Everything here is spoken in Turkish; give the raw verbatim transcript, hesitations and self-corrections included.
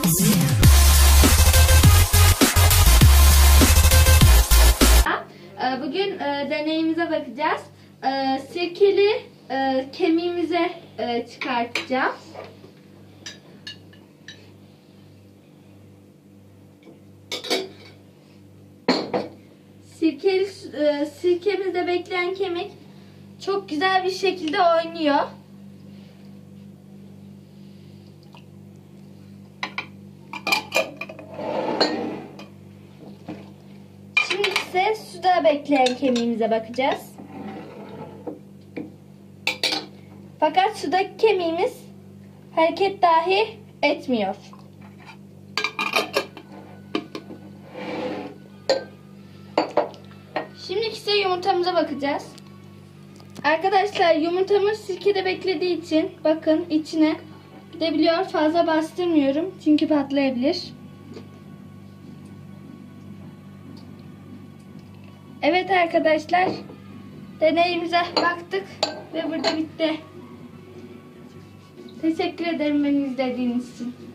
Bugün e, deneyimize bakacağız. E, sirkeli e, kemiğimize e, çıkartacağım. Sirkeli, e, sirkemizde bekleyen kemik çok güzel bir şekilde oynuyor. Şimdi ise suda bekleyen kemiğimize bakacağız. Fakat sudaki kemiğimiz hareket dahi etmiyor. Şimdi ise yumurtamıza bakacağız. Arkadaşlar, yumurtamız sirkede beklediği için bakın içine gidebiliyor. Fazla bastırmıyorum çünkü patlayabilir. Evet arkadaşlar, deneyimize baktık ve burada bitti. Teşekkür ederim beni izlediğiniz için.